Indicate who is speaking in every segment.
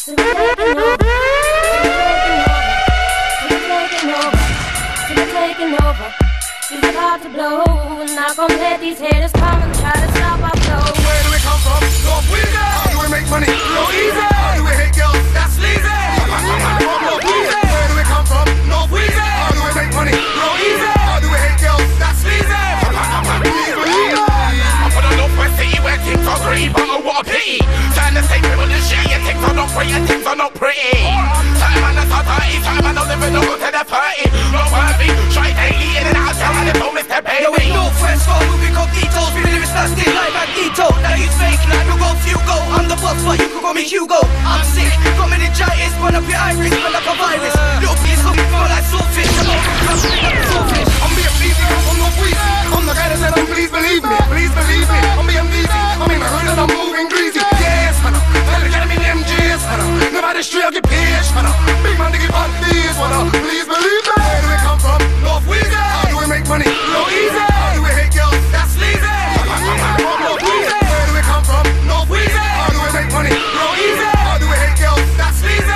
Speaker 1: So we're taking over. It's about to blow. Not gonna let these haters come and try to stop our flow.
Speaker 2: Where do we come from? North Weezy. How do we make money? Real easy. How do we hate girls? That's sleazy. North Weezy. Where do we come from? North Weezy. How do we make money? Real easy. How do we hate girls? That's sleazy. I'm from the Northwest City where things are green, but oh what a pity. Trying to say people this shit, and things are not free and things are not pretty. Time man that's 30, time man don't live in no good to the 30. Not worthy, try daily in and out town and the homeless they're paying.
Speaker 3: Yo, in Northwest, got moving cognitos, we lyrics that's still like Magneto. Now you fake like you go Fugo. I'm the boss, but you could call me Hugo. I'm sick, got meningitis, burn up your iris, burn like a virus. Little piece of me feel like swordfish.
Speaker 2: I'm being easy, come from North Weezy. I'm the guy that said, please believe me, please believe me. I'm being easy, I'm in the hood and I'm moving greasy. Yes, man, tell the get me in MGs, man. Nobody straight, I'll get pitched, man. Big man, they give on these, man. Please believe me. Where do we come from? North Weezy. How do we make money? Real easy. How do we hate girls? That's sleazy. North Weezy. Where do we come from? North Weezy. How do we make money? Real easy. How do we hate girls? That's sleazy.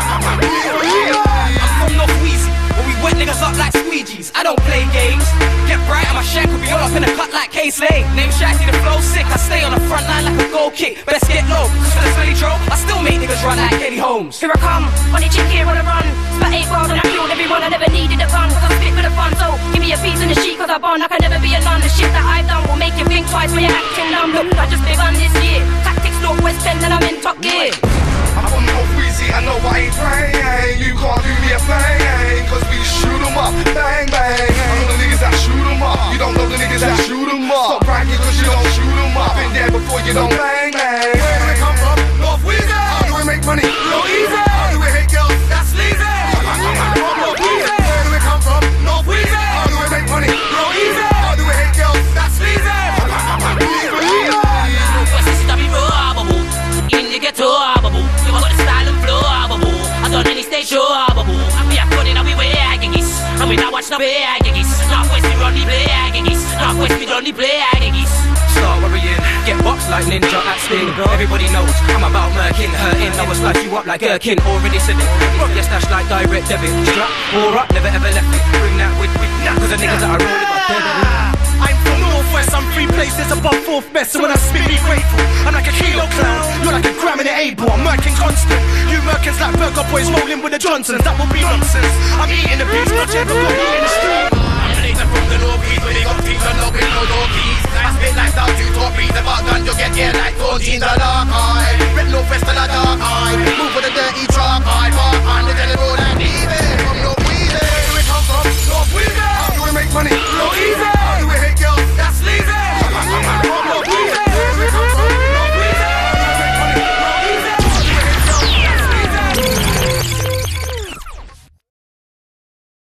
Speaker 3: I'm from North Weezy, where we wet niggas up like squeegees. I don't play games. Get bright and my shack will be all up in the cut like K-Slay. Name Shaggy, the flow sick. I stay on the front line like a goal kick. Best get low, cause for the smelly troll, I still make niggas run like Kelly Holmes.
Speaker 1: Here I come, on the chick here on the run. Spot 8 bars and I killed everyone. I never needed a gun, cause I spit for the fun. So give me a piece in the sheet, cause I bond. I can never be a nun. The shit that I've done will make you think twice when you're acting dumb. Look, I just begun this year. Tactics Northwest End and I'm in top gear.
Speaker 2: I'm from North Weezy, I know I ain't playing. You can't do me a thing, cause we shoot 'em up, bang bang. I know the niggas that shoot 'em up. You don't know the niggas that shoot 'em up. Stop bragging cause you don't shoot 'em up. Been there before, you don't bang bang. Where do we come from? North Weezy. How do we make money? Real easy. How do we hate girls? That's sleazy. North Weezy. Where do we come from? North Weezy. How do we make money? Real easy. How do we hate girls? That's sleazy.
Speaker 4: Northwest is to be robbable. In the ghetto, babu. You got the style and flow, babu. I done any stage show, babu. And we are putting out we way aggies. And we not watch no play aggies. Northwest we run the play aggies. Northwest we run the play aggies.
Speaker 3: Start worrying, get boxed like Ninja at Sting. Everybody knows I'm about murking, hurting. I will slice you up like Gherkin, already said it. Rock your stash like direct debit. Strap, or up, never ever left it. Bring that with me, cause the niggas that I roll with are dead. I'm from Northwest, I'm 3 places above 4th best. So when I spit, be grateful. I'm like a kilo clown, you're like a gram in the able. I'm murking constant. You murkins like Burger Boys rolling with the Johnsons. That will be nonsense. I'm eating the beats, not ever got me in the street.
Speaker 2: I'm from the North East, where they got teeth and no with no doggies. I spit like down to top beats, about gun, you get here like 14 the dark eye.